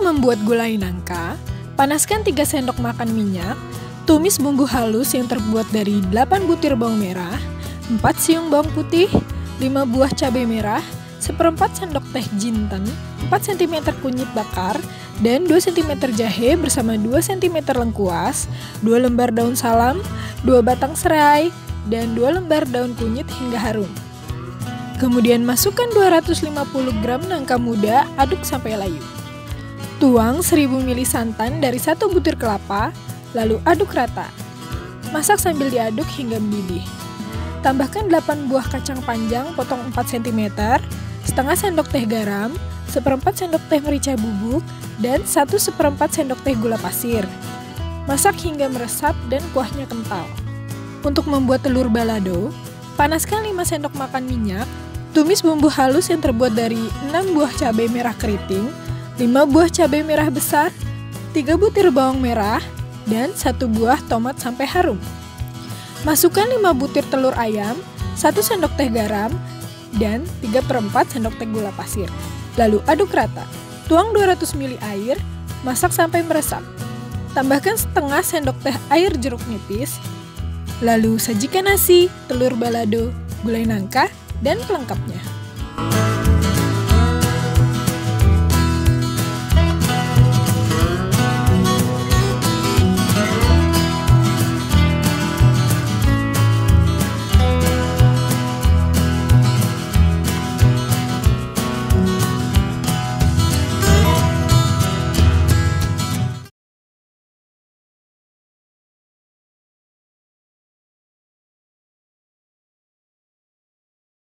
membuat gulai nangka, panaskan 3 sendok makan minyak, tumis bumbu halus yang terbuat dari 8 butir bawang merah, 4 siung bawang putih, 5 buah cabai merah, 1/4 sendok teh jinten, 4 cm kunyit bakar, dan 2 cm jahe bersama 2 cm lengkuas, 2 lembar daun salam, 2 batang serai, dan 2 lembar daun kunyit hingga harum. Kemudian masukkan 250 gram nangka muda, aduk sampai layu. Tuang 1000 ml santan dari 1 butir kelapa, lalu aduk rata. Masak sambil diaduk hingga mendidih. Tambahkan 8 buah kacang panjang potong 4 cm, setengah sendok teh garam, 1/4 sendok teh merica bubuk, dan 1/4 sendok teh gula pasir. Masak hingga meresap dan kuahnya kental. Untuk membuat telur balado, panaskan 5 sendok makan minyak, tumis bumbu halus yang terbuat dari 6 buah cabai merah keriting, 5 buah cabai merah besar, 3 butir bawang merah, dan 1 buah tomat sampai harum. Masukkan 5 butir telur ayam, 1 sendok teh garam, dan 3/4 sendok teh gula pasir. Lalu aduk rata. Tuang 200 ml air, masak sampai meresap. Tambahkan setengah sendok teh air jeruk nipis. Lalu sajikan nasi, telur balado, gulai nangka, dan pelengkapnya.